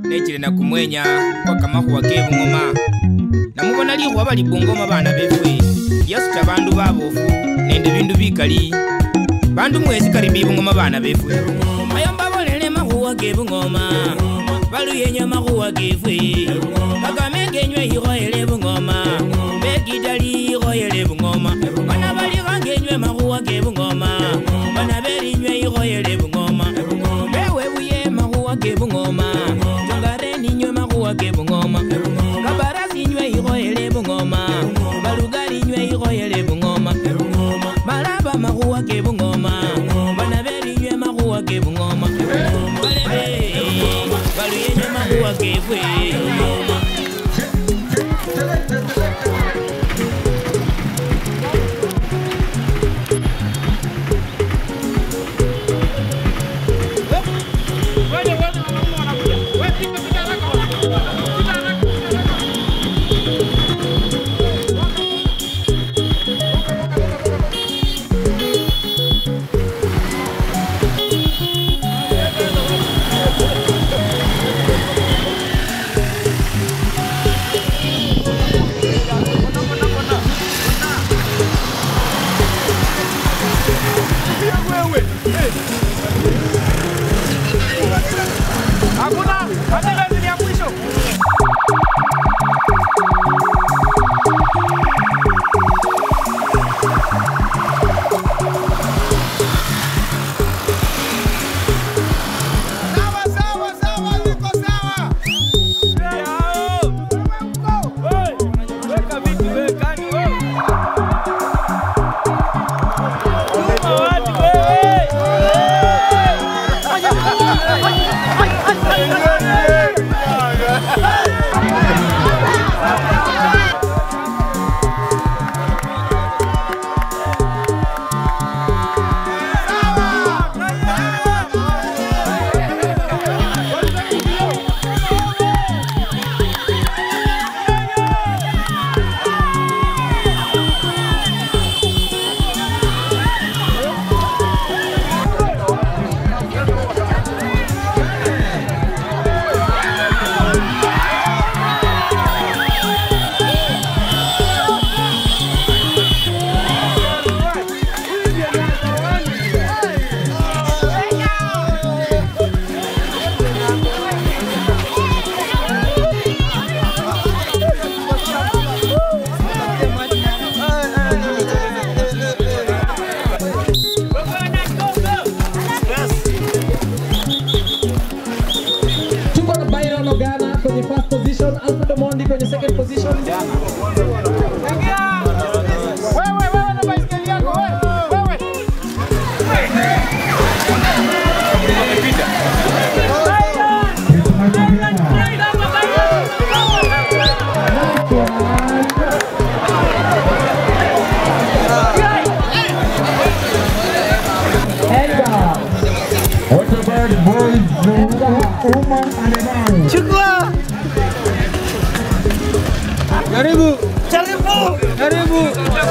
nechile na kumwenya kwa kamahuwa ke bungoma namubona lihuwa bali bungoma bana befwe yasuta bandu babofu nende bindu bikali bandu mwezi karibi bungoma bana befwe ayomba bolele mahuwa ke bungoma baluyenya mahuwa kefwe bakamekenywe hihoyele bungoma bekidali hihoyele bungoma bana balihangenywe mahuwa ke bungoma bana belinywe hihoyele bungoma bewe buye mahuwa ke bungoma tongareni nywe mahuwa ke bungoma kabarasi nywe hihoyele bungoma balugali nywe hihoyele bungoma malaba mahuwa ke bungoma bana belinywe mahuwa ke bungoma balebe baluyenya mahuwa kefwe kwenye first position, Alfred Omondi kwenye second position. Wewe na baiskeli yako wewe. Amepita. Chukua. Karibu. Karibu.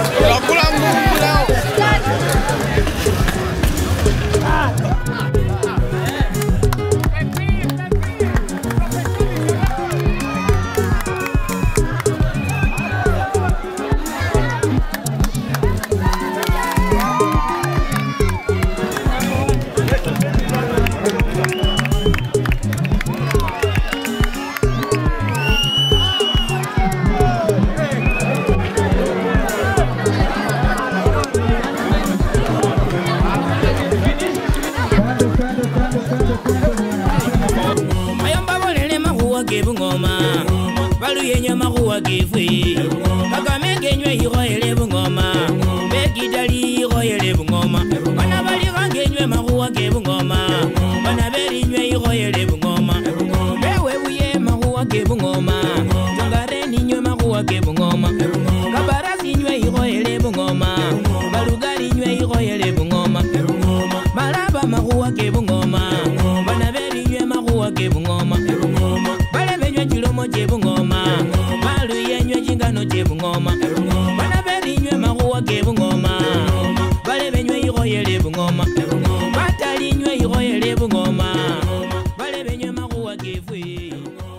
Baluyenya mahuwa kefwe bakamekenywe hihoyele bungoma bekidali hihoyele bungoma bana balihangenywe mahuwa ke bungoma bana belinywe hihoyele bungoma bewe buye mahuwa ke bungoma tongareni nywe mahuwa ke bungoma kabarasi nywe hihoyele bungoma balugali nywe hihoyele bungoma malaba mahuwa ke bungoma bana belinywe mahuwa ke bungoma balebenywe chilomo che bungoma baluyenywe chingano che bungoma bana belinywe mahuwa ke bungoma balebenywe hihoyele bungoma batalinywe hihoyele bungoma balebenywe mahuwa kefwe befwe